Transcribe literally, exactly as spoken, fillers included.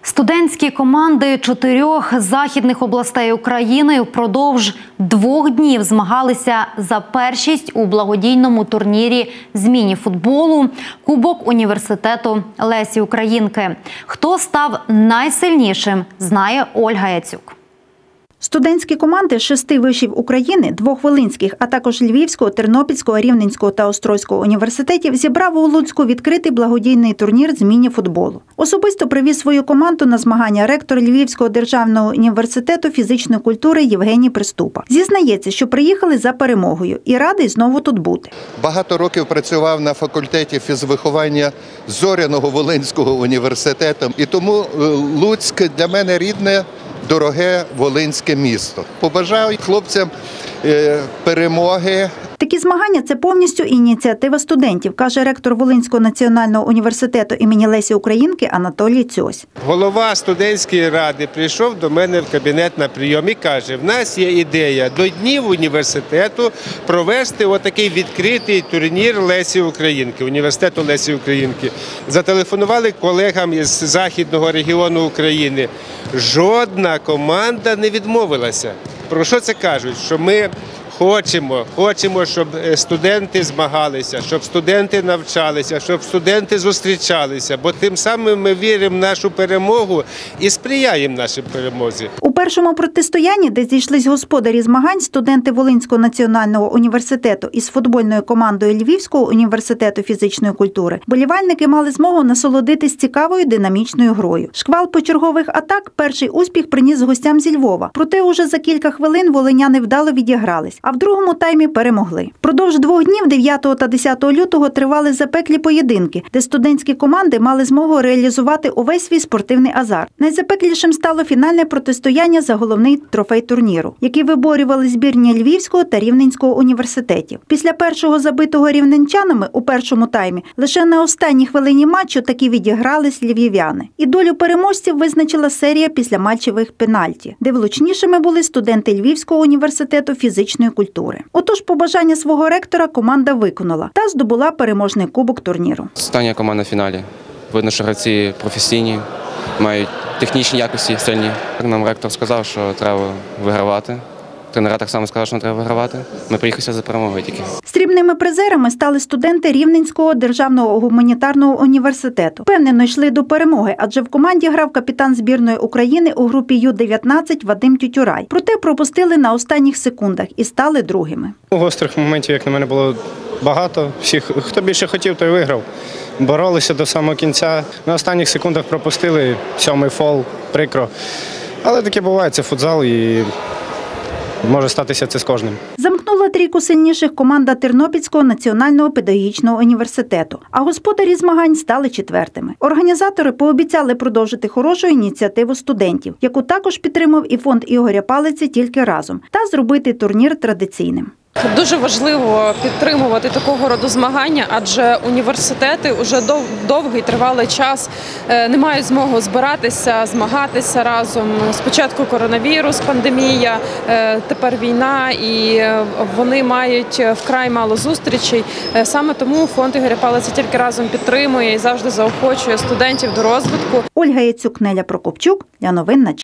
Студентські команди чотирьох західних областей України впродовж двох днів змагалися за першість у благодійному турнірі з міні-футболу «Кубок університету Лесі Українки». Хто став найсильнішим, знає Ольга Яцюк. Студентські команди шести вишів України, двох волинських, а також Львівського, Тернопільського, Рівненського та Острозького університетів зібрав у Луцьку відкритий благодійний турнір з міні-футболу. Особисто привіз свою команду на змагання ректор Львівського державного університету фізичної культури Євгеній Приступа. Зізнається, що приїхали за перемогою і радий знову тут бути. Багато років працював на факультеті фізвиховання Зоряного Волинського університету, і тому Луцьк для мене рідне, дороге волинське місто. Побажаю хлопцям перемоги. Такі змагання – це повністю ініціатива студентів, каже ректор Волинського національного університету імені Лесі Українки Анатолій Цьось. Голова студентської ради прийшов до мене в кабінет на прийом і каже, в нас є ідея до Днів університету провести отакий відкритий турнір Лесі Українки, університету Лесі Українки. Зателефонували колегам із Західного регіону України. Жодна команда не відмовилася. Про що це кажуть? Що ми Хочемо, хочемо, щоб студенти змагалися, щоб студенти навчалися, щоб студенти зустрічалися, бо тим самим ми віримо в нашу перемогу і сприяємо нашій перемозі. У першому протистоянні, де зійшлись господарі змагань, студенти Волинського національного університету із футбольною командою Львівського університету фізичної культури, болівальники мали змогу насолодитись цікавою динамічною грою. Шквал почергових атак перший успіх приніс гостям зі Львова. Проте уже за кілька хвилин волиняни вдало відігрались, а в другому таймі перемогли. Впродовж двох днів, дев'ятого та десятого лютого, тривали запеклі поєдинки, де студентські команди мали змогу реалізувати увесь свій спортивний азарт. Найзапеклішим стало фінальне протистояння за головний трофей турніру, який виборювали збірні Львівського та Рівненського університетів. Після першого забитого рівненчанами у першому таймі лише на останній хвилині матчу таки відігрались львів'яни. І долю переможців визначила серія післяматчевих пенальті, де влучнішими були студенти Львівського університету фізичної культури. Отож, побажання свого ректора команда виконала та здобула переможний кубок турніру. Остання команда в фіналі. Видно, що гравці професійні, мають технічні якості сильні. Нам ректор сказав, що треба вигравати. Тренера так само сказали, що не треба вигравати. Ми приїхали за перемогою тільки. Срібними призерами стали студенти Рівненського державного гуманітарного університету. Впевнено йшли до перемоги, адже в команді грав капітан збірної України у групі Ю дев'ятнадцять Вадим Тютюрай. Проте пропустили на останніх секундах і стали другими. Гострих моментів, як на мене, було багато. Всіх, хто більше хотів, той виграв. Боролися до самого кінця. На останніх секундах пропустили сьомий фол, прикро. Але таке буває, це футзал і може статися це з кожним. Замкнула трійку сильніших команда Тернопільського національного педагогічного університету, а господарі змагань стали четвертими. Організатори пообіцяли продовжити хорошу ініціативу студентів, яку також підтримав і фонд Ігоря Палиці «Тільки разом», та зробити турнір традиційним. Дуже важливо підтримувати такого роду змагання, адже університети вже дов, довгий тривалий час не мають змоги збиратися, змагатися разом. Спочатку коронавірус, пандемія, тепер війна, і вони мають вкрай мало зустрічей. Саме тому фонд Ігоря Палиці «Тільки разом» підтримує і завжди заохочує студентів до розвитку. Ольга Яцюк, Неля Прокопчук для новин на